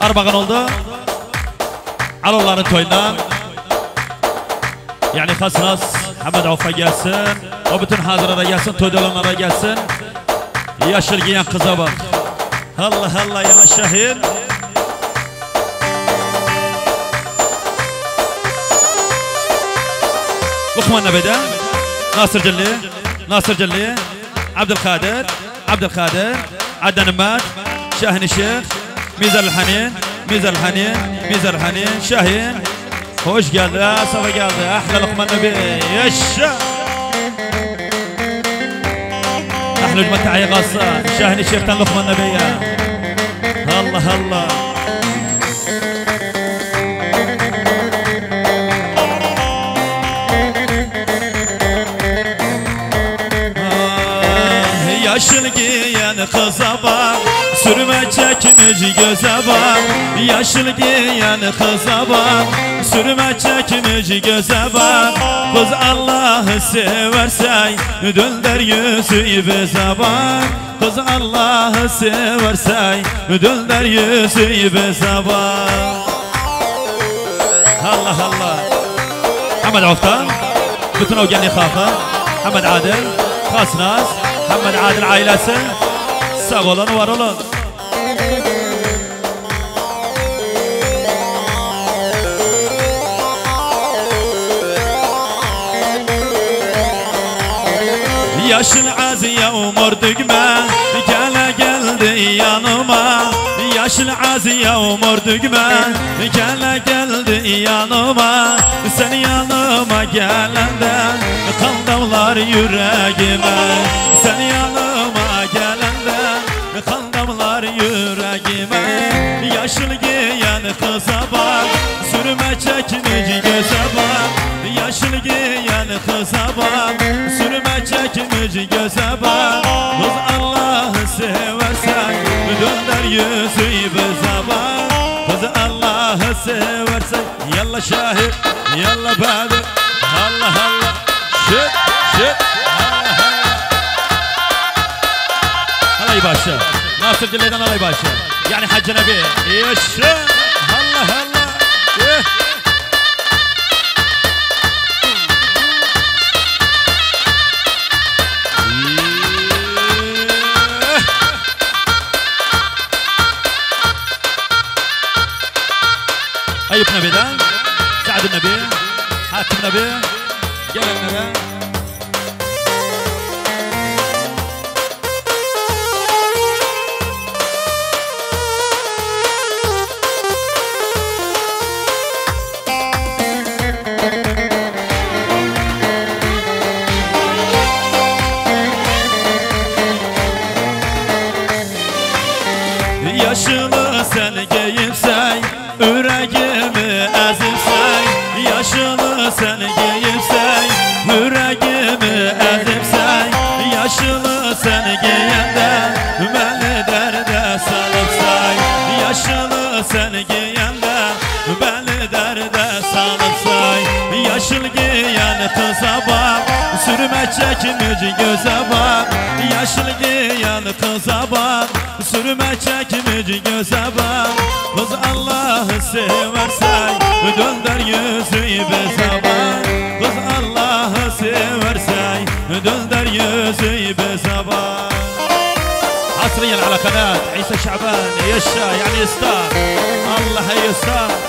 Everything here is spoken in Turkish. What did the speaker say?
Armağan oldu. Al onların toyundan. Yani hasras Hamad Avfa gelsin. O bütün hazırlara gelsin, toyda olanlara gelsin. Yaşıl giyen kıza bak. Allah Allah ya Şahin. Lokman Nebe'de Nasır Celli, Nasır Celli, Abdülkadir, Adnan Ümmet, Şahin Şeyh, Mizar Hanin, Mizar Hanin, Şahin. Hoş geldi, safa geldi. Ahla Lokman Nebi, yaşa. Ahla Cumhuriyet Tahiyye Gassa, Şahin Şeyh'ten Lokman Nebi'ye. Allah Allah. Yaşıl giyen kıza bak, sürme çekmiş göze bak. Yaşıl giyen kıza bak, sürme çekmiş göze bak. Kız Allah'ı seversen, dönder yüzü bize bak. Kız Allah'ı seversen, dönder yüzü bize bak. Allah Allah. Hamad Avfa, bütün o genli halkı, Hamad Adil, Hasnas, Hamad Adil ailesi, sağ olun, var olun. Yaşıl aziye umur düğme, gele geldi yanıma. Yaşıl aziye umur düğme, gele geldi yanıma. Sen yanıma gelende kaldamlar yüreğime. Sen yanıma gelende kaldamlar yüreğime. Yaşıl giyen kıza bak, sürme çekmiş göze bak. Yaşıl giyen kıza bak, sürme çekmiş göze bak. Kız Allah'ı seversen, dönder yüzü bize bak. Kız Allah'ı seversen, yalla şahit, yalla badir. Allah Allah, şık şık. Allah Allah. Alay başı, Nasır Celle'den alay başı. Yani Hacı Nebi, yaşa. Allah Allah. Ayıp Nebi'den, Sa'd Nebi, Hatim Nebi, Celal Nebi. Yaşını sen giyipsen, yüreğimi ezipsen. Yaşını sen giyipsen, yüreğimi ezipsen. Yaşını sen giyende beni derde salıpsan. Yaşını sen giyende beni derde salıpsan. Yaşıl giyen kıza bak, sürme çekmiş göze bak. Yaşıl giyen kıza bak, sürme çekmiş göze bak. Kız Allah'ı seversen, dönder yüzü bize bak. Kız Allah'ı seversen, dönder yüzü bize bak. حصريا على قناة عيسى شعبان يشا يعني يستار الله يستار.